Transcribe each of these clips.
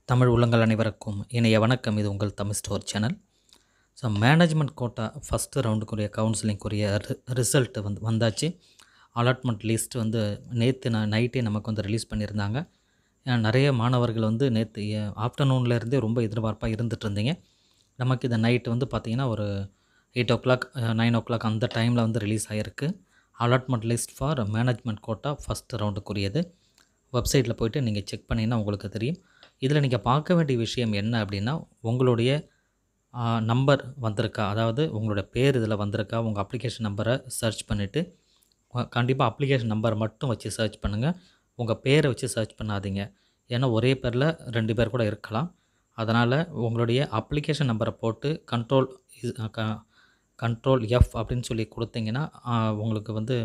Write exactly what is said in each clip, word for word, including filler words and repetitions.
தமிழ் உள்ளங்கள் அனைவருக்கும் இணைய வணக்கம். இது உங்கள் Tamil store channel. So management quota first ரவுண்டுக்குரிய கவுன்சிலிங்குரிய ரிசல்ட் வந்து வந்தாச்சு. அலாட்மெண்ட் லிஸ்ட் வந்து நேற்று நான் நைட்டே நமக்கு வந்து ரிலீஸ் பண்ணியிருந்தாங்க. நிறைய மாணவர்கள் வந்து நேற்று ஆஃப்டர்நூன்லேருந்தே ரொம்ப எதிர்பார்ப்பாக இருந்துகிட்டு இருந்தீங்க. நமக்கு இந்த நைட்டு வந்து பார்த்திங்கன்னா ஒரு eight o'clock nine o'clock அந்த டைமில் வந்து ரிலீஸ் ஆகிருக்கு. Allotment list for management quota first ரவுண்டுக்குரியது. வெப்சைட்டில் போய்ட்டு நீங்கள் செக் பண்ணிங்கன்னா உங்களுக்கு தெரியும். இதில் நீங்கள் பார்க்க வேண்டிய விஷயம் என்ன அப்படின்னா, உங்களுடைய நம்பர் வந்திருக்கா, அதாவது உங்களுடைய பேர் இதில் வந்திருக்கா, உங்கள் அப்ளிகேஷன் நம்பரை சர்ச் பண்ணிவிட்டு கண்டிப்பாக அப்ளிகேஷன் நம்பரை மட்டும் வச்சு சர்ச் பண்ணுங்கள். உங்கள் பேரை வச்சு சர்ச் பண்ணாதீங்க. ஏன்னா ஒரே பேரில் ரெண்டு பேர் கூட இருக்கலாம். அதனால் உங்களுடைய அப்ளிகேஷன் நம்பரை போட்டு கண்ட்ரோல் கண்ட்ரோல் எஃப் அப்படின்னு சொல்லி கொடுத்தீங்கன்னா உங்களுக்கு வந்து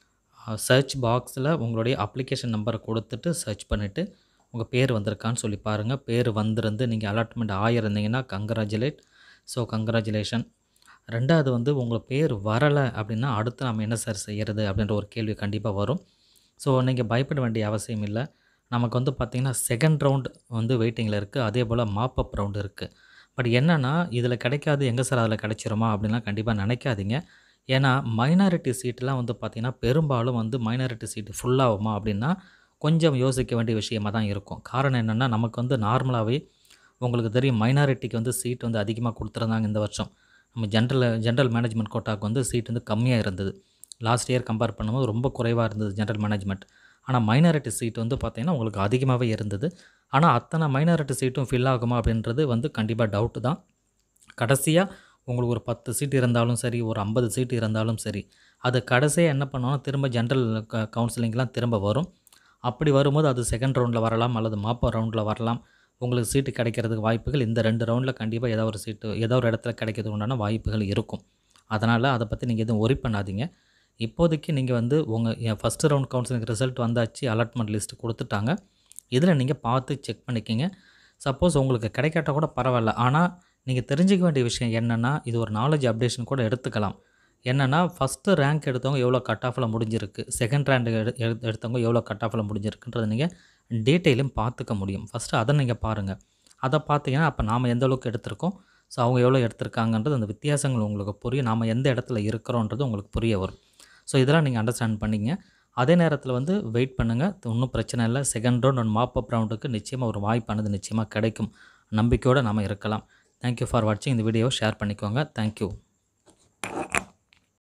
சர்ச் பாக்ஸில் உங்களுடைய அப்ளிகேஷன் நம்பரை கொடுத்துட்டு சர்ச் பண்ணிவிட்டு உங்கள் பேர் வந்திருக்கான்னு சொல்லி பாருங்கள். பேர் வந்திருந்து நீங்கள் அலாட்மெண்ட் ஆகியிருந்தீங்கன்னா கங்க்ராச்சுலேட். So congratulation. ரெண்டாவது வந்து உங்கள் பேர் வரலை அப்படின்னா அடுத்து நம்ம என்ன சார் செய்கிறது அப்படின்ற ஒரு கேள்வி கண்டிப்பாக வரும். ஸோ நீங்கள் பயப்பட வேண்டிய அவசியம் இல்லை. நமக்கு வந்து பார்த்திங்கன்னா செகண்ட் ரவுண்ட் வந்து வெயிட்டிங்கில் இருக்குது. அதே போல் மாப் அப் ரவுண்டு இருக்குது. பட் என்னென்னா இதில் கிடைக்காது, எங்கே சார் அதில் கிடைச்சிருமா அப்படின்லாம் கண்டிப்பாக நினைக்காதீங்க. ஏன்னா மைனாரிட்டி சீட்டெலாம் வந்து பார்த்திங்கன்னா பெரும்பாலும் வந்து மைனாரிட்டி சீட்டு ஃபுல்லாகுமா அப்படின்னா கொஞ்சம் யோசிக்க வேண்டிய விஷயமாக தான் இருக்கும். காரணம் என்னென்னா நமக்கு வந்து நார்மலாகவே உங்களுக்கு தெரியும் மைனாரிட்டிக்கு வந்து சீட் வந்து அதிகமாக கொடுத்துருந்தாங்க இந்த வருஷம். நம்ம ஜென்ரல் ஜென்ரல் மேனேஜ்மெண்ட் கோட்டாவுக்கு வந்து சீட் வந்து கம்மியாக இருந்தது. லாஸ்ட் இயர் கம்பேர் பண்ணும்போது ரொம்ப குறைவாக இருந்தது ஜென்ரல் மேனேஜ்மெண்ட். ஆனால் மைனாரிட்டி சீட் வந்து பார்த்திங்கன்னா உங்களுக்கு அதிகமாகவே இருந்தது. ஆனால் அத்தனை மைனாரிட்டி சீட்டும் ஃபில் ஆகுமா அப்படின்றது வந்து கண்டிப்பாக டவுட்டு தான். கடைசியாக உங்களுக்கு ஒரு பத்து சீட் இருந்தாலும் சரி, ஒரு ஐம்பது சீட் இருந்தாலும் சரி, அது கடைசியாக என்ன பண்ணோன்னா திரும்ப ஜென்ரல் க கவுன்சிலிங்லாம் திரும்ப வரும். அப்படி வரும்போது அது செகண்ட் ரவுண்டில் வரலாம் அல்லது மாப்ப ரவுண்டில் வரலாம். உங்களுக்கு சீட்டு கிடைக்கிறதுக்கு வாய்ப்புகள் இந்த ரெண்டு ரவுண்டில் கண்டிப்பாக ஏதோ ஒரு சீட்டு ஏதோ ஒரு இடத்துல கிடைக்கிறதுக்கு உண்டான வாய்ப்புகள் இருக்கும். அதனால் அதை பற்றி நீங்கள் எதுவும் ஒரி பண்ணாதீங்க. இப்போதைக்கு நீங்கள் வந்து உங்கள் ஃபஸ்ட்டு ரவுண்ட் கவுன்சிலிங் ரிசல்ட் வந்தாச்சு, அலாட்மெண்ட் லிஸ்ட்டு கொடுத்துட்டாங்க. இதில் நீங்கள் பார்த்து செக் பண்ணிக்கிங்க. சப்போஸ் உங்களுக்கு கிடைக்காட்டால் கூட பரவாயில்ல. ஆனால் நீங்கள் தெரிஞ்சிக்க வேண்டிய விஷயம் என்னென்னா, இது ஒரு நாலேஜ் அப்டேஷன் கூட எடுத்துக்கலாம். என்னென்னா ஃபஸ்ட்டு ரேங்க் எடுத்தவங்க எவ்வளோ கட் ஆஃபில் முடிஞ்சிருக்கு, செகண்ட் ரேங்க் எடு எடுத்தவங்க எவ்வளோ கட் ஆஃபில் முடிஞ்சிருக்குன்றதை நீங்கள் டீட்டெயிலும் பார்த்துக்க முடியும். ஃபஸ்ட்டு அதை நீங்கள் பாருங்கள். அதை பார்த்தீங்கன்னா அப்போ நாம் எந்த அளவுக்கு எடுத்திருக்கோம், ஸோ அவங்க எவ்வளோ எடுத்திருக்காங்கன்றது அந்த வித்தியாசங்கள் உங்களுக்கு புரியும். நாம் எந்த இடத்துல இருக்கிறோன்றது உங்களுக்கு புரிய வரும். ஸோ இதெல்லாம் நீங்கள் அண்டர்ஸ்டாண்ட் பண்ணிங்க. அதே நேரத்தில் வந்து வெயிட் பண்ணுங்கள். ஒன்றும் பிரச்சனை இல்லை. Second round on mop up ரவுண்டுக்கு நிச்சயமாக ஒரு வாய்ப்பானது நிச்சயமாக கிடைக்கும். நம்பிக்கையோடு நாம் இருக்கலாம். தேங்க்யூ ஃபார் வாட்சிங். இந்த வீடியோவை ஷேர் பண்ணிக்கோங்க. தேங்க்யூ.